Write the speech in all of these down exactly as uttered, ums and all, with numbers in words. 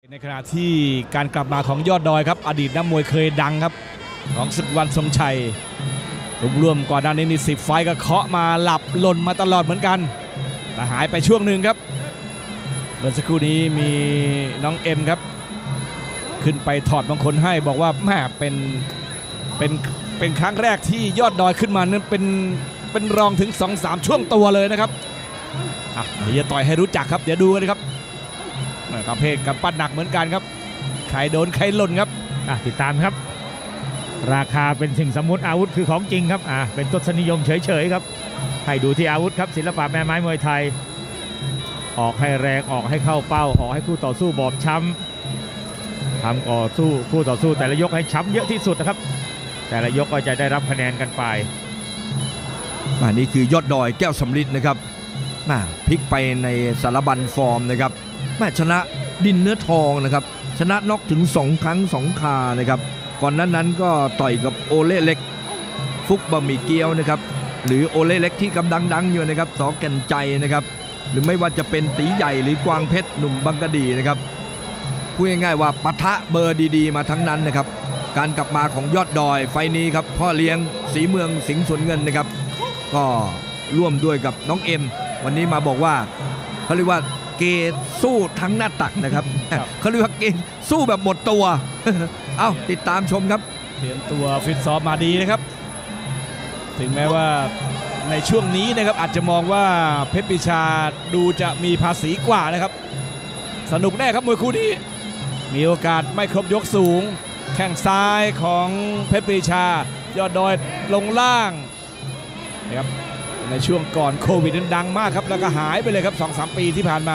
ในขณะที่การกลับมาของยอดดอยครับอดีตนักมวยเคยดังครับของศึกวันทรงชัยรวมๆก่อนหน้านี้นี่สิบไฟก็เคาะมาหลับหล่นมาตลอดเหมือนกันแต่หายไปช่วงหนึ่งครับเมื่อสักครู่นี้มีน้องเอ็มครับขึ้นไปถอดมงคลให้บอกว่าแม่เป็นเป็นเป็นครั้งแรกที่ยอดดอยขึ้นมานั้นเป็นเป็นรองถึง สองสาม ช่วงตัวเลยนะครับอ่ะเดี๋ยวจะต่อยให้รู้จักครับเดี๋ยวดูกันครับประเภทกับปั้นหนักเหมือนกันครับใครโดนใครหล่นครับติดตามครับราคาเป็นสิ่งสมมุติอาวุธคือของจริงครับอ่าเป็นทศนิยมเฉยๆครับให้ดูที่อาวุธครับศิลปะแม่ไม้มวยไทยออกให้แรงออกให้เข้าเป้าออกให้คู่ต่อสู้บอบช้ำทำก่อสู้คู่ต่อสู้แต่ละยกให้ช้ำเยอะที่สุดนะครับแต่ละยกก็จะได้รับคะแนนกันไปอันนี้คือยอดดอยแก้วสำริดนะครับมาพลิกไปในสารบัญฟอร์มนะครับแม่ชนะดินเนื้อทองนะครับชนะน็อกถึงสองครั้งสองคานะครับก่อนนั้นนั้นก็ต่อยกับโอเล่เล็กฟุกบะหมี่เกี๊ยวนะครับหรือโอเล่เล็กที่กำลังดังอยู่นะครับสอแก่นใจนะครับหรือไม่ว่าจะเป็นตีใหญ่หรือกวางเพชรหนุ่มบังกะดีนะครับพูดง่ายๆว่าปะทะเบอร์ดีๆมาทั้งนั้นนะครับการกลับมาของยอดดอยไฟนี้ครับพ่อเลี้ยงสีเมืองสิงห์สวนเงินนะครับก็ร่วมด้วยกับน้องเอ็มวันนี้มาบอกว่าเขาเรียกว่าเกสู้ทั้งหน้าตักนะครับเขาเรียกว่าเกสู้แบบหมดตัวเอ้าติดตามชมครับเตรียมตัวฟิตซ้อมมาดีนะครับถึงแม้ว่าในช่วงนี้นะครับอาจจะมองว่าเพชรปรีชาดูจะมีภาษีกว่านะครับสนุกแน่ครับมวยคู่นี้มีโอกาสไม่ครบยกสูงแข้งซ้ายของเพชรปรีชายอดดอยลงล่างนะครับในช่วงก่อนโควิดนั้นดังมากครับแล้วก็หายไปเลยครับ สองสาม ปีที่ผ่านมา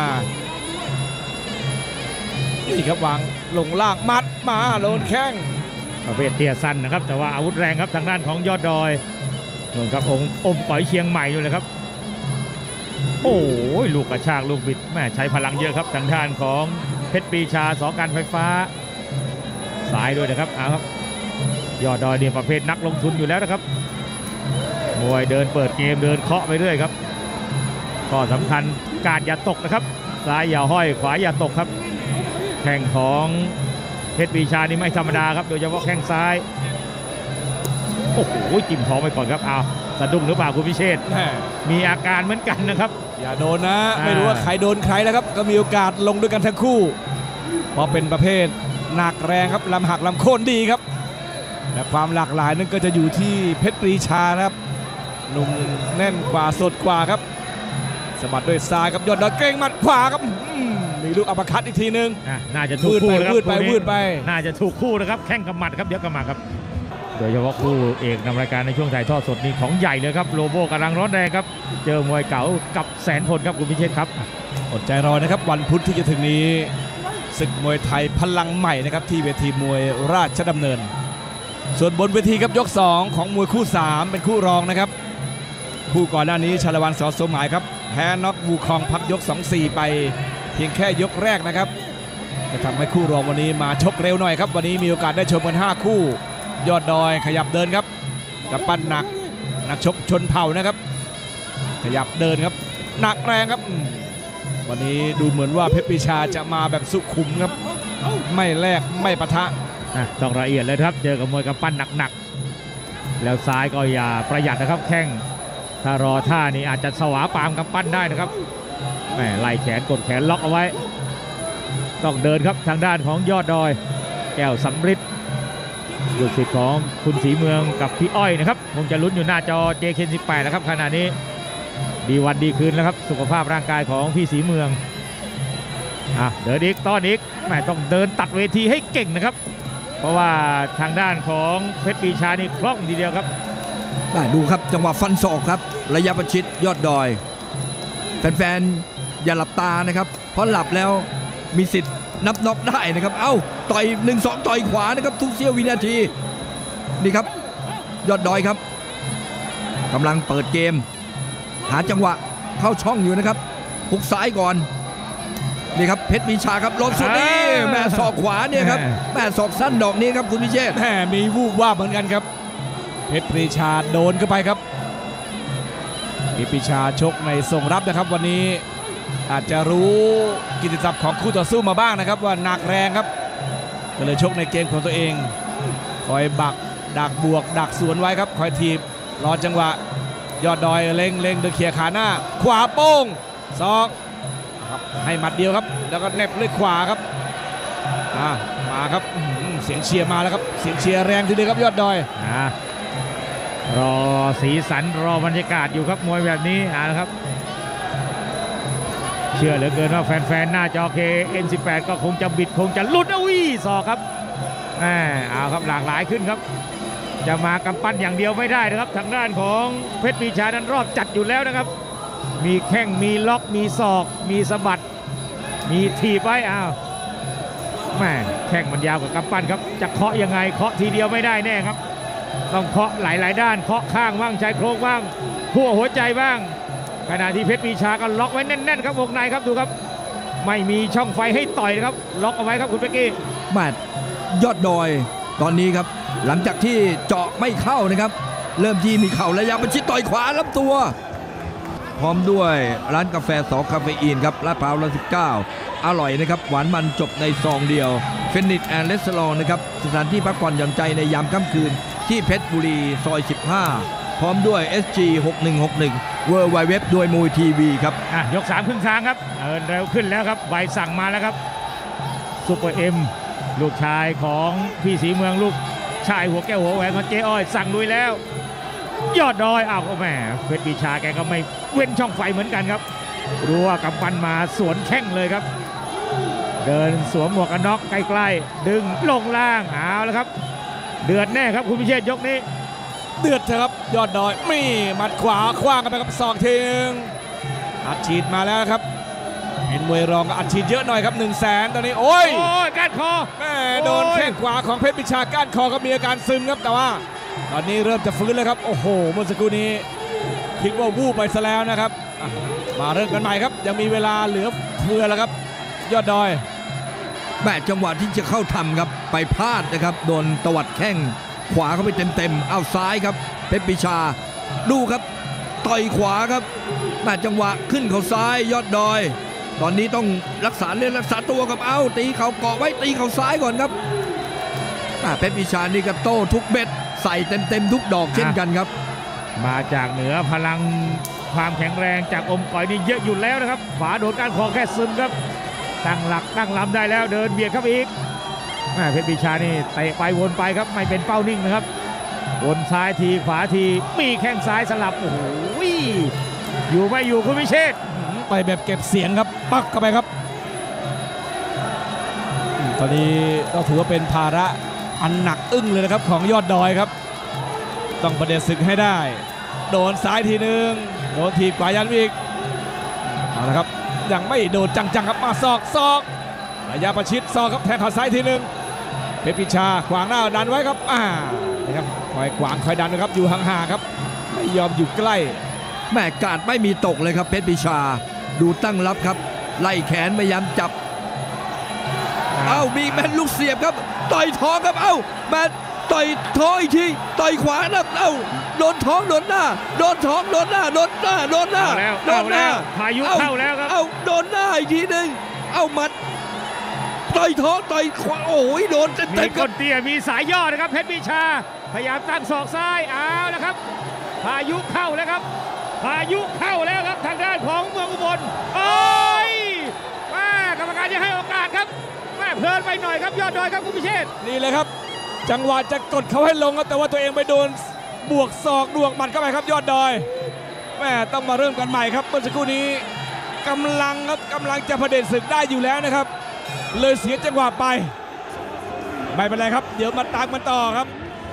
นี่ครับวางลงล่างมัดมาโดนแข้งประเภทเตี้ยสั้นนะครับแต่ว่าอาวุธแรงครับทางด้านของยอดดอยเหมือนกับองค์อมก๋อยเชียงใหม่อยู่เลยครับโอ้ยลูกกระชากลูกบิดแม่ใช้พลังเยอะครับทางด้านของเพชรปรีชาสอการไฟฟ้าสายด้วยนะครับเอาครับยอดดอยเนี่ยประเภทนักลงทุนอยู่แล้วนะครับมวยเดินเปิดเกมเดินเคาะไปเรื่อยครับข้อสำคัญการอย่าตกนะครับซ้ายอย่าห้อยขวาอย่าตกครับแข้งของเพชรปรีชานี่ไม่ธรรมดาครับโดยเฉพาะแข้งซ้ายโอ้โหจิ้มท้องไปก่อนครับอ้าวสะดุ้งหรือเปล่าคุณพิเชษมีอาการเหมือนกันนะครับอย่าโดนนะไม่รู้ว่าใครโดนใครแล้วครับก็มีโอกาสลงด้วยกันทั้งคู่เพราะเป็นประเภทหนักแรงครับลำหักลำโค่นดีครับและความหลากหลายนั้นก็จะอยู่ที่เพชรปรีชาครับหนุ่มแน่นกว่าสดกว่าครับสะบัดด้วยซ้ายครับยอดดอยเก่งหมัดขวาครับมีลูกอัปคัตอีกทีนึงน่าจะถูกคู่นะครับวืดไปวืดไปน่าจะถูกคู่นะครับแข้งกับหมัดครับเดี๋ยวกลับมาครับโดยเฉพาะคู่เอกนำรายการในช่วงถ่ายทอดสดนี้ของใหญ่เลยครับโลโบกำลังร้อนแรงครับเจอมวยเก่ากับแสนพลครับคุณพิเชษครับอดใจรอนะครับวันพุธที่จะถึงนี้ศึกมวยไทยพลังใหม่นะครับที่เวทีมวยราชดำเนินส่วนบนเวทีครับยกสองของมวยคู่สามเป็นคู่รองนะครับคู่ก่อนหน้านี้ชาละวันสอสมหมายครับแพ้น็อกวูคองพักยก สองสี่ ไปเพียงแค่ยกแรกนะครับจะทำให้คู่รองวันนี้มาชกเร็วหน่อยครับวันนี้มีโอกาสได้ชมกันห้าคู่ยอดดอยขยับเดินครับกับปั้นหนักนักชกชนเผ่านะครับขยับเดินครับหนักแรงครับวันนี้ดูเหมือนว่าเพชรปรีชาจะมาแบบสุขุมครับไม่แลกไม่ปะทะต้องละเอียดเลยครับเจอกับมวยกับปั้นหนักๆแล้วซ้ายก็อย่าประหยัดนะครับแข้งถ้ารอท่านี้อาจจะสวาปามกับปั้นได้นะครับแหมไล่แขนกดแขนล็อกเอาไว้ต้องเดินครับทางด้านของยอดดอยแก้วสำริดลูกศิษย์ของคุณศรีเมืองกับพี่อ้อยนะครับคงจะลุ้นอยู่หน้าจอ เจ เค สิบแปด นะครับขณะนี้ดีวันดีคืนแล้วครับสุขภาพร่างกายของพี่ศรีเมืองอ่ะเดินอีกต้อนอีกแหมต้องเดินตัดเวทีให้เก่งนะครับเพราะว่าทางด้านของเพชรปรีชานี่คล่องทีเดียวครับได้ดูครับจังหวะฟันศอกครับระยะประชิดยอดดอยแฟนๆอย่าหลับตานะครับเพราะหลับแล้วมีสิทธิ์นับน็อกได้นะครับเอ้าต่อยหนึ่งสองต่อยขวานะครับทุกเสี้ยววินาทีนี่ครับยอดดอยครับกำลังเปิดเกมหาจังหวะเข้าช่องอยู่นะครับหุกซ้ายก่อนนี่ครับเพชรปรีชาครับลดสุดนี่แม่ศอกขวาเนี่ยครับแม่ศอกสั้นดอกนี้ครับคุณพิเชษแม่มีวูบวาบเหมือนกันครับเพชรปรีชาโดนเข้าไปครับเพชรปรีชาชกในทรงรับนะครับวันนี้อาจจะรู้กิตติศัพท์ของคู่ต่อสู้มาบ้างนะครับว่าหนักแรงครับก็เลยชกในเกมของตัวเองคอยบักดักบวกดักสวนไว้ครับคอยทีบรอจังหวะยอดดอยเล็งเล็งโดยเขี่ยขาหน้าขวาโป้งศอกครับให้หมัดเดียวครับแล้วก็เน็บด้วยขวาครับอ่ามาครับเสียงเชียร์มาแล้วครับเสียงเชียร์แรงทีเดียวครับยอดดอยอ่ารอสีสันรอบรรยากาศอยู่ครับมวยแบบนี้อ่านะครับเชื่อเหลือเกินว่าแฟนๆหน้าจอ เค เอ็น สิบแปด ก็คงจะบิดคงจะลุดอุ้ยศอกครับแหมเอาครับหลากหลายขึ้นครับจะมากำปั้นอย่างเดียวไม่ได้นะครับทางด้านของเพชรปรีชานั้นรอบจัดอยู่แล้วนะครับมีแข้งมีล็อกมีศอกมีสะบัดมีถีบไว้อ้าวแหมแข้งมันยาวกว่ากำปั้นครับจะเคาะยังไงเคาะทีเดียวไม่ได้แน่ครับต้องเคาะหลายๆด้านเคาะข้างบ้างชายโครงบ้างขั้วหัวใจบ้างขณะที่เพชรปรีชาก็ล็อกไว้แน่นๆครับวงในครับดูครับไม่มีช่องไฟให้ต่อยนะครับล็อกเอาไว้ครับคุณเป๊กกี้แมตยอดดอยตอนนี้ครับหลังจากที่เจาะไม่เข้านะครับเริ่มที่มีเข่าระยะประชิดต่อยขวาลำตัวพร้อมด้วยร้านกาแฟสอคาเฟอีนครับลาดพร้าวร้อยสิบเก้าอร่อยนะครับหวานมันจบในซองเดียวเฟนิชแอนด์เลสลองนะครับสถานที่พักผ่อนหย่อนใจในยามค่ำคืนที่เพชรบุรีซอยสิบห้าพร้อมด้วย เอส จี หกหนึ่งหกหนึ่ง เวิลด์ ไวด์ เว็บ ด้วยมวยทีวีครับอ่ะยกสามครึ่งทางครับเดินเร็วขึ้นแล้วครับใบสั่งมาแล้วครับซุปเปอร์เอ็มลูกชายของพี่สีเมืองลูกชายหัวแก้วหัวแหวนของเจ๊อ้อยสั่งลุยแล้วยอดดอยอ้าวแหมเพชรปรีชาแกก็ไม่เว้นช่องไฟเหมือนกันครับรู้ว่ากำปั้นมาสวนแข้งเลยครับเดินสวมหมวกกันน็อกใกล้ๆดึงลงล่างเอาแล้วครับเดือดแน่ครับคุณพิเชษยกนี้เดือดเถอะครับยอดดอยมีหมัดขวาคว้างกันไปกับศอกทีนึงอัดฉีดมาแล้วครับเป็นมวยรองก็อัดฉีดเยอะหน่อยครับหนึ่งแสนตอนนี้โอ้ยโอ้ยก้านคอแม่โดนแข้งขวาของเพชรปรีชาก้านคอก็มีอาการซึมครับแต่ว่าตอนนี้เริ่มจะฟื้นแล้วครับโอ้โหเมื่อสักครู่นี้คิดว่าวูบไปซะแล้วนะครับมาเริ่มกันใหม่ครับยังมีเวลาเหลือเฟือแล้วครับยอดดอยแม่จังหวะที่จะเข้าทำครับไปพลาดนะครับโดนตวัดแข้งขวาเข้าไปเต็มๆเอาซ้ายครับเพชรปรีชาดูครับต่อยขวาครับแม่จังหวะขึ้นเขาซ้ายยอดดอยตอนนี้ต้องรักษาเลือดรักษาตัวกับเอาตีเขาเกาะไว้ตีเขาซ้ายก่อนครับเพชรปรีชานี่ก็โต้ทุกเม็ดใส่เต็มๆทุกดอกเช่นกันครับมาจากเหนือพลังความแข็งแรงจากอมก๋อยนี่เยอะอยู่แล้วนะครับขวาโดนการคอแค่ซึมครับตั้งหลักตั้งลำได้แล้วเดินเบียดเข้าไปอีกเพชรปรีชานี่เตะไปวนไปครับไม่เป็นเป้านิ่งนะครับวนซ้ายทีขวาทีมีแข้งซ้ายสลับโอ้โหอยู่ไม่อยู่คุณพิเชษไปแบบเก็บเสียงครับปักเข้าไปครับตอนนี้ก็ถือว่าเป็นภาระอันหนักอึ้งเลยนะครับของยอดดอยครับต้องประเด็นศึกให้ได้โดนซ้ายทีนึงโดนทีขวายันอีกเอาละครับยังไม่โดนจังๆครับมาศอกศอกระยะประชิดศอกครับแทงขาซ้ายทีนึงเพชรปรีชาขวางหน้าดันไว้ครับอ่านะครับคอยขวางคอยดันนะครับอยู่ห่างๆครับไม่ยอมอยู่ใกล้แม่กาดไม่มีตกเลยครับเพชรปรีชาดูตั้งรับครับไล่แขนพยายามจับเอ้ามีแมนลูกเสียบครับต่อยท้องครับเอ้าแมนต่อยท้องอีกทีต่อยขวานะเอ้าโดนท้องโดนหน้าโดนท้องโดนหน้าโดนหน้าโดนหน้าโดนหน้าพายุเข้าแล้วครับเอ้าโดนหน้าอีกทีหนึ่งเอ้ามัดต่อยท้องต่อยขวาโอ้ยโดนเต็มมีก้นเตี้ยมีสายย่อนะครับเพชรปรีชาพยายามตั้งศอกซ้ายเอาแล้วครับพายุเข้าแล้วครับพายุเข้าแล้วครับทางด้านของเมืองอุบลโอ้ยแม่กรรมการจะให้โอกาสครับแม่เพลินไปหน่อยครับยอดดอยครับคุณพิเชษนี่เลยครับจังหวะจะกดเขาให้ลงครับแต่ว่าตัวเองไปโดนบวกศอกดวงหมัดเข้าไปครับยอดดอยแม่ต้องมาเริ่มกันใหม่ครับเมื่อสักครู่นี้กำลังครับกำลังจะเผด็จศึกได้อยู่แล้วนะครับเลยเสียจังหวะไปไม่เป็นไรครับเดี๋ยวมาตามกันต่อครับ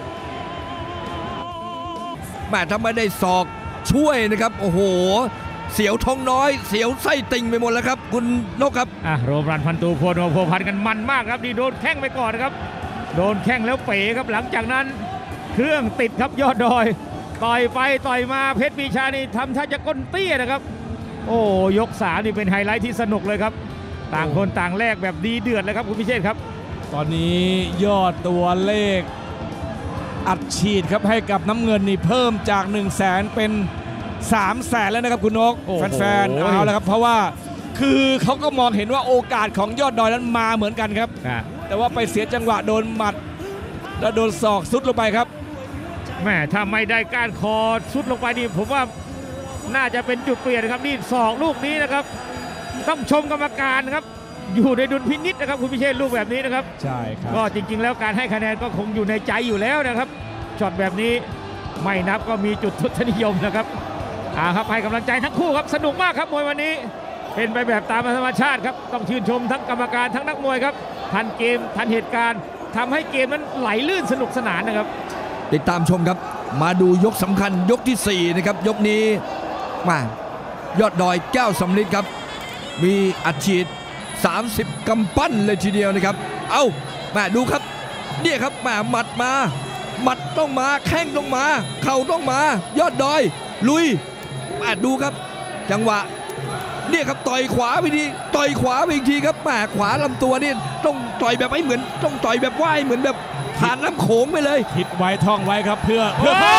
แม่ถ้าไม่ได้ศอกช่วยนะครับโอ้โหเสียวท้องน้อยเสียวไส้ติ่งไปหมดแล้วครับคุณนกครับอ่ะโรมรันพันตูพลโพพันกันมันมากครับดีโดนแข้งไปก่อนครับโดนแข้งแล้วเป๋ครับหลังจากนั้นเครื่องติดครับยอดดอยต่อยไปต่อยมาเพชรปรีชานี่ทำท่าจะก้นเตี้ยนะครับโอ้ยกสามนี่เป็นไฮไลท์ที่สนุกเลยครับต่างคนต่างแลกแบบดีเดือดเลยครับคุณพิเชษครับตอนนี้ยอดตัวเลขอัดฉีดครับให้กับน้ำเงินนี่เพิ่มจากหนึ่งแสนเป็นสามแสนแล้วนะครับคุณนกแฟนๆเอาแล้วครับเพราะว่าคือเขาก็มองเห็นว่าโอกาสของยอดดอยนั้นมาเหมือนกันครับครับแต่ว่าไปเสียจังหวะโดนหมัดแล้วโดนศอกซุดลงไปครับแม่ถ้าไม่ได้ก้านคอสุดลงไปนี่ผมว่าน่าจะเป็นจุดเปลี่ยนนะครับนี่ศอกลูกนี้นะครับต้องชมกรรมการนะครับอยู่ในดุลพินิจนะครับคุณพิเชษลูกแบบนี้นะครับใช่ครับก็จริงๆแล้วการให้คะแนนก็คงอยู่ในใจอยู่แล้วนะครับช็อตแบบนี้ไม่นับก็มีจุดทศนิยมนะครับอ่าครับให้กำลังใจทั้งคู่ครับสนุกมากครับมวยวันนี้เป็นไปแบบตามธรรมชาติครับต้องชื่นชมทั้งกรรมการทั้งนักมวยครับทันเกมทันเหตุการณ์ทำให้เกมนั้นไหลลื่นสนุกสนานนะครับติดตามชมครับมาดูยกสำคัญยกที่สี่นะครับยกนี้มายอดดอยแก้วสำลิดครับมีอัดฉีดสามสิบกำปั้นเลยทีเดียวนะครับเอ้าแม่ดูครับเนี่ยครับแม่หมัดมาหมัดต้องมาแข้งต้องมาเข่าต้องมายอดดอยลุยแม่ดูครับจังหวะเนี่ยครับต่อยขวาไปทีต่อยขวาไปอีกทีครับแม่ขวาลำตัวนี่ต้องต่อยแบบไม่เหมือนต้องต่อยแบบว่ายเหมือนแบบผ่านน้ำโขงไปเลยคิดไว้ท่องไว้ครับเพื่อเพื่อโอ้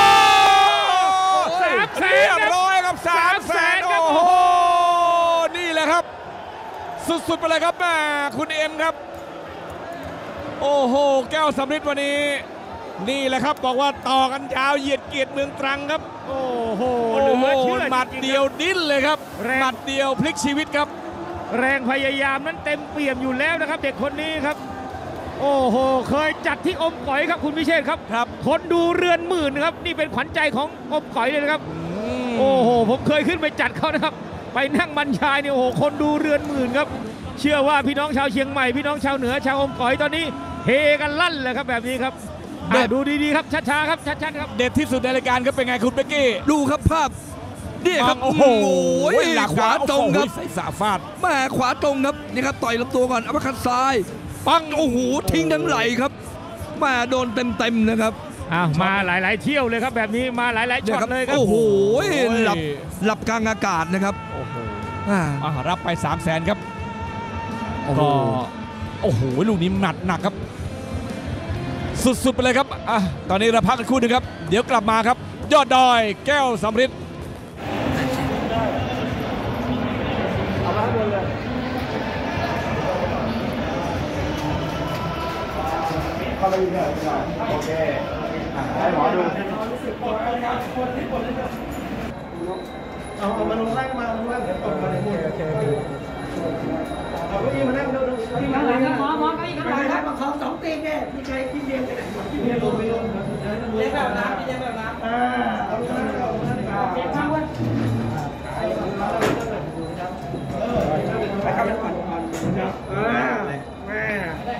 สามแสนเรียบร้อยครับสามแสนครับโอ้โหนี่แหละครับ สุดๆไปเลยครับแม่คุณเอ็มครับ โอ้โหแก้วสำริดวันนี้ นี่แหละครับบอกว่าต่อกันยาวเหยียดเกียรติเมืองตรังครับโอ้โหโอ้เหลืโหอเชื่อหมัดจริงๆเดียวดิ้นเลยครับแรงหมัดเดียวพลิกชีวิตครับแรงพยายามนั้นเต็มเปี่ยมอยู่แล้วนะครับเด็กคนนี้ครับโอ้โหเคยจัดที่อมก๋อยครับคุณพิเชษครับครับคนดูเรือนหมื่นนะครับนี่เป็นขวัญใจของอมก๋อยเลยนะครับโอ้โหผมเคยขึ้นไปจัดเขานะครับไปนั่งบรรยายเนี่ยโอ้โหคนดูเรือนหมื่นครับเชื่อว่าพี่น้องชาวเชียงใหม่พี่น้องชาวเหนือชาวอมก๋อยตอนนี้เฮกันลั่นเลยครับแบบนี้ครับอ่ะดูดีๆครับช้าๆครับชัดๆครับเด็ดที่สุดในรายการครับเป็นไงคุณเป๊กกี้ดูครับภาพเนี่ยครับโอ้โหหลักขวาตรงครับใส่สาฟาดแม่ขวาตรงครับนี่ครับต่อยลำตัวก่อนอัปคัดซ้ายปังโอ้โหทิ้งทั้งไหลครับแม่โดนเต็มๆนะครับอ้าวมาหลายๆเที่ยวเลยครับแบบนี้มาหลายๆช็อตเลยครับโอ้โหหลับหลับกลางอากาศนะครับโอ้โหอ่าอ่ารับไปสามแสนครับโอ้โหก็โอ้โหลูกนี้หนักหนักครับ สุดๆไปเลยครับอ่ะตอนนี้เราพักกันครู่หนึงครับเดี๋ยวกลับมาครับ ยอดดอยแก้วสำริดโอเคให้หมอดูเอาเอามาลงล่างมาลงล่างเดี๋ยวตกมาในมือโอเคเอาเก้าอี้มานั่งดูดูนั่งหลังนะหมอหมอเก้าอี้ข้างหลังครับมาของสองตีนเนี่ยพี่ใจพี่เดียวกันพี่เดียวลงไปลงเลี้ยงแบบน้ำพี่เลี้ยงแบบน้ำอ่าเอาลงนั่งเอาลงนั่งเอาเก็บข้าวไว้ไปเข้าไปก่อนอ่าแม่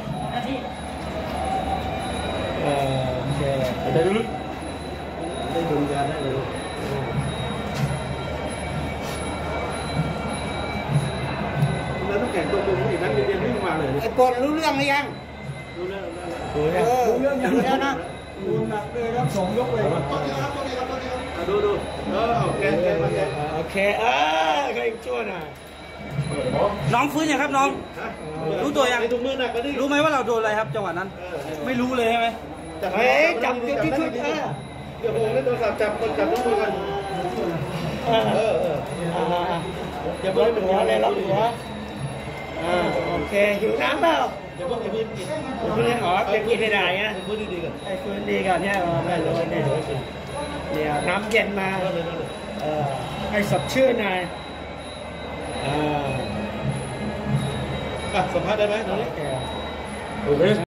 โอเคได้ดูได้ดูกันได้ดูแล้วต้องแข่งตัวตรงอีกนั้นเรียนไม่มาเลยไอ้กดรู้เรื่องหรือยังรู้เรื่องรู้เรื่องรู้เรื่องอย่างนี้นะดูหนักเลยครับสองยกเลยดูดูเออโอเคโอเคเออใครช่วยหน่อยน้องฟื้นยังครับน้อง รู้ตัวยังถุงมือหนักก็ดิรู้ไหมว่าเราโดนอะไรครับจังหวะนั้น ไม่รู้เลยใช่ไหมเฮ้ยจับที่ที่ชุดเออเดี๋ยวผมเล่นโทรศัพท์จับจับน้องมือกันเออเออเอออย่าเพิ่งหัวเลยล็อกหัวอ่าโอเคหิวน้ำเปล่าอย่าเพิ่งอย่าเพิ่งกินอย่าเพิ่งขอจะกินได้ไงฟื้นดีๆก่อนไอ้ฟื้นดีก่อนเนี่ยได้เลยได้เลยเนี่ยน้ำเย็นมาเออให้สดชื่นหน่อยอ่าสัมภาษณ์ได้ไหมตรงนี้